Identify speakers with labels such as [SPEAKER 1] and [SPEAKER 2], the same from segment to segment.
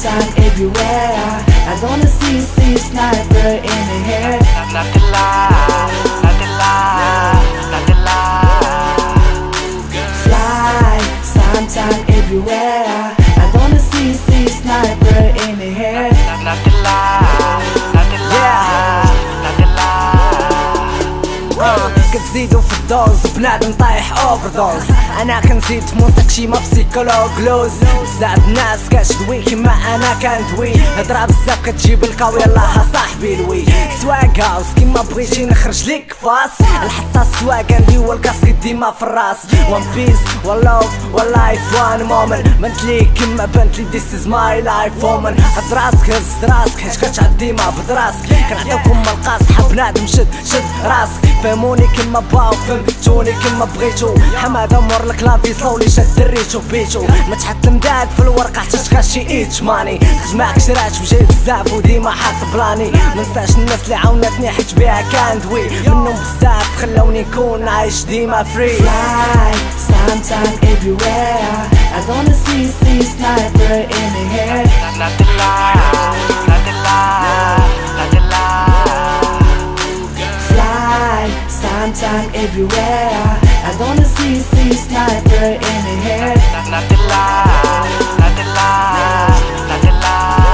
[SPEAKER 1] sometime everywhere. I don't see sniper in the hair.
[SPEAKER 2] Not the lie, not the lie, not the lie.
[SPEAKER 1] Fly sometime everywhere. I don't see sniper in the hair.
[SPEAKER 2] Not the lie, not the lie, not the lie.
[SPEAKER 3] كتزيدو في الدوز بنادم طايح اوفر دوز. انا كنزيد مستكشيمة بسيكولوجلوز. بزاف الناس كتدوي كيما انا كندوي. هضرة بزاف كتجيب القوي يلاه صاحبي لوي. سواق هاوس كيما بغيتي نخرج ليك فاس. نحط السواق عندي والكاسك ديما في الراس. وان بيس واللوف واللايف وان مومنت. بنت ليك كيما بنت لي this is my life woman. هد راسك هز راسك حيت كتعد ديما بدراسك. كنعطيوكم القاص حب نادم شد راسك. فهموني كيما باو فهمتوني كيما بغيتو. حماده مورلك لافي صولي شاد دريتو بيتو. ما تحتم داك في الورقه حتى تكاشي ايتش ماني. خرج معاك شرات وجاي بزاف وديما حاط بلاني. منساش الناس اللي عاونتني حيت بيها كندوي. منهم بزاف خلوني نكون عايش ديما فري.
[SPEAKER 1] Fly sometime everywhere. I don't see sniper in the hair.
[SPEAKER 2] Not the lie, not the lie, not the lie.
[SPEAKER 1] Fly sometime everywhere. I don't see sniper in the hair.
[SPEAKER 2] Not the lie, not the lie, not the lie.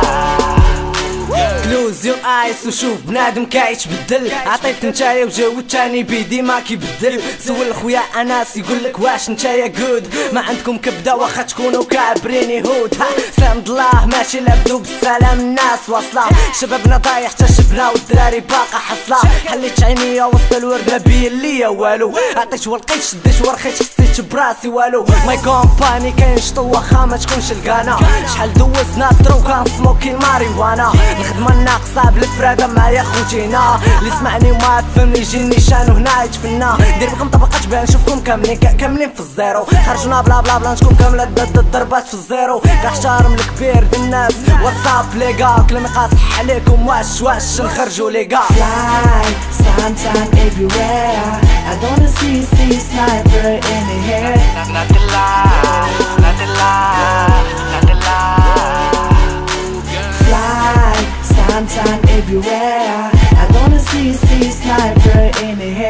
[SPEAKER 3] كلوز يور ايس وشوف بنادم كيتبدل. عطيت نتايا وجاوب تاني بيدي ما كيبدل. سول خويا اناس يقولك واش نتايا جود. ما عندكم كبده واخا تكونوا كابريني هود. سلام الله ماشي لابدو بالسلام الناس واصله. شبابنا ضايع حتى شبنا والدراري باقا حصله. حليت عينيا وسط الورد ما بين ليا والو. عطيت ولقيت شديت ورخيت حسيت براسي والو. ماي كومباني كينشطو واخا ما تكونش لقانا. شحال دوزنا الدرو كان سموكي ماريوانا. الخدمه ناقصه بالفراده معايا خوتينا. اللي سمعني وما فهمني يجيني شانو هنا يتفنى. ندير بكم طبقات بان نشوفكم كاملين في الزيرو. خرجونا بلا بلا بلا نشكون كامله الضربات في الزيرو. كنحترم الكبير ديال الناس واتساب ليغا. كلامي قاصح عليكم واش نخرجوا ليغا.
[SPEAKER 1] Fly sometime everywhere. I don't see sniper in the hair.
[SPEAKER 2] Not the lie, not the lie, not the lie.
[SPEAKER 1] Fly sometime everywhere. I don't see sniper in the hair.